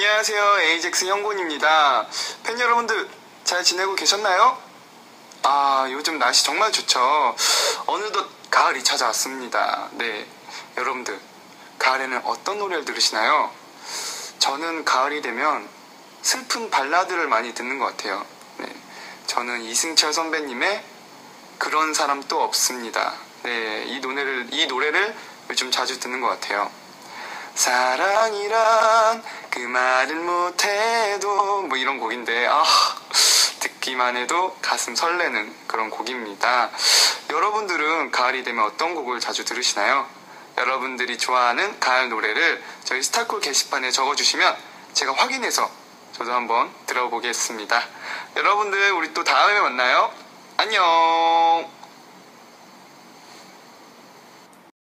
안녕하세요. 에이젝스 형곤입니다. 팬 여러분들 잘 지내고 계셨나요? 요즘 날씨 정말 좋죠. 어느덧 가을이 찾아왔습니다. 네, 여러분들 가을에는 어떤 노래를 들으시나요? 저는 가을이 되면 슬픈 발라드를 많이 듣는 것 같아요. 네, 저는 이승철 선배님의 그런 사람 또 없습니다. 네, 이 노래를 요즘 자주 듣는 것 같아요. 사랑이란 그 말을 못해도 뭐 이런 곡인데 듣기만 해도 가슴 설레는 그런 곡입니다. 여러분들은 가을이 되면 어떤 곡을 자주 들으시나요? 여러분들이 좋아하는 가을 노래를 저희 스타콜 게시판에 적어주시면 제가 확인해서 저도 한번 들어보겠습니다. 여러분들 우리 또 다음에 만나요. 안녕.